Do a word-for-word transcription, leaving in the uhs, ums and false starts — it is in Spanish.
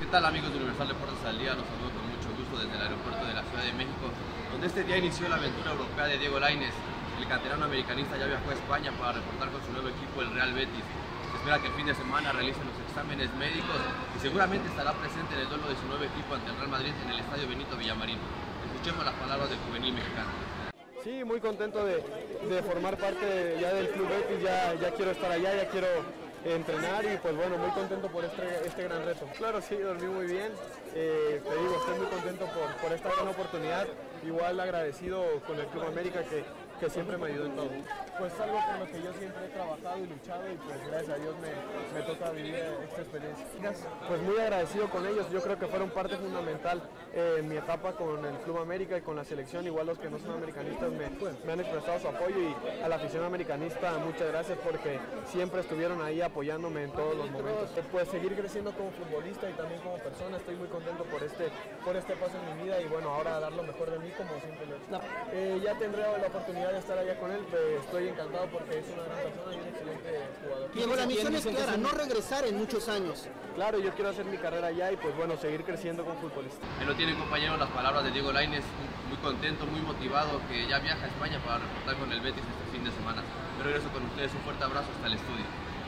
tal, amigos de Universal Deportes al Día? Los saludo con mucho gusto desde el aeropuerto de la Ciudad de México, donde este día inició la aventura europea de Diego Lainez. El canterano americanista ya viajó a España para reportar con su nuevo equipo, el Real Betis. Se espera que el fin de semana realice los exámenes médicos y seguramente estará presente en el duelo de su nuevo equipo ante el Real Madrid en el estadio Benito Villamarín. Escuchemos las palabras del juvenil mexicano. Sí, muy contento de, de formar parte ya del Club Betis, ya, ya quiero estar allá, ya quiero entrenar y pues bueno, muy contento por este, este gran reto. Claro, sí, dormí muy bien, eh, te digo, estoy muy contento por, por esta gran oportunidad, igual agradecido con el Club América que, que siempre me ayudó en todo. Pues algo con lo que yo siempre he trabajado y luchado y pues gracias a Dios me, me toca vivir esta experiencia. Pues muy agradecido con ellos, yo creo que fueron parte fundamental eh, en mi etapa con el Club América y con la selección, igual los que no son americanistas me, me han expresado su apoyo y a la afición americanista muchas gracias porque siempre estuvieron ahí apoyándome en todos los momentos. Pues seguir creciendo como futbolista y también como persona, estoy muy contento por este, por este paso en mi vida y bueno, ahora dar lo mejor de mí como siempre lo he hecho. Eh, ya tendré la oportunidad de estar allá con él, pues estoy encantado porque es una gran persona y un excelente jugador. Diego, la misión es clara, no regresar en muchos años. Claro, yo quiero hacer mi carrera allá y pues bueno, seguir creciendo como futbolista. Ahí lo tienen, compañeros, las palabras de Diego Lainez, muy contento, muy motivado, que ya viaja a España para reportar con el Betis este fin de semana. Yo regreso con ustedes, un fuerte abrazo hasta el estudio.